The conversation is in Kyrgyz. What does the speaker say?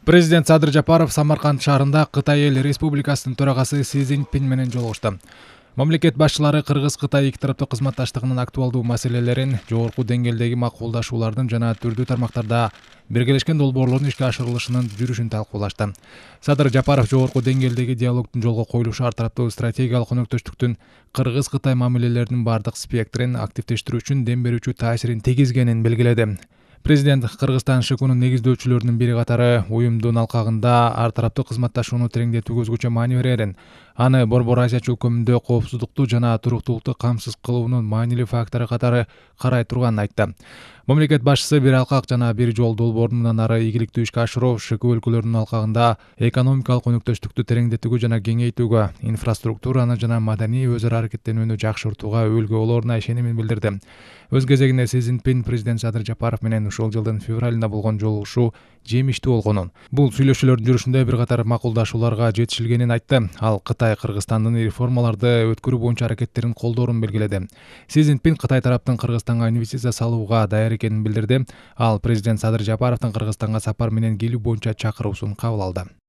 Президент Садыр Жапаров Самарканд шаарында Кытай Эл Республикасынын төрагасы Си Цзиньпин менен жолугушты. Мамлекет башчылары Кыргыз-Кытай эки тараптуу кызматташтыгынын актуалдуу маселелерин, жогорку деңгээлдеги макулдашуулардын жана түрдүү тармактарда биргелешкен долбоорлордун ишке ашырылышынын жүрүшүн талкуулашты. Садыр Жапаров жогорку деңгээлдеги диалогдун жолго коюлушу ар тараптуу стратегиялык өнөктөштүктүн Кыргыз-Кытай мамилелеринин бардык спектрин активдештирүү үчүн дем берүүчү таасирин тийгизгенин белгиледи. Президент Кыргызстан ШКунун негиздөөчүлөрүнүн бири катары уюмдун алкагында ар тараптуу кызматташууну тереңдетүүгө өзгөчө маани берерин, аны Борбор Азия чөлкөмүндө коопсуздукту жана туруктуулукту камсыз кылуунун маанилүү фактору катары карай турганын айтты. Мамлекет башчысы бир алкак жана бир жол долбоорун мындан ары ийгиликтүү ишке ашыруу ШК өлкөлөрүнүн алкагында экономикалык өнөктөштүктү тереңдетүүгө жана кеңейтүүгө, инфраструктураны жана маданий өз ара аракеттенүүнү жакшыртууга өөлгө болоруна ишенимин билдирди. Өз кезегинде Си Цзиньпин президент Садыр Жапаров менен ушул жылдын февралында болгон жолугушуу жемиштүү болгонун, бул сүйлөшүүлөрдүн жүрүшүндө бир катар макулдашууларга жетишилгенин айтты. Ал Кытай Кыргызстандын реформаларды өткөрүү боюнча аракеттерин колдоорун белгиледи. Си Цзиньпин Кытай тараптын Кыргызстанга инвестиция салууга даяр экенин билдирди. Ал президент Садыр Жапаровдун Кыргызстанга сапар менен келүү боюнча чакыруусун кабыл алды.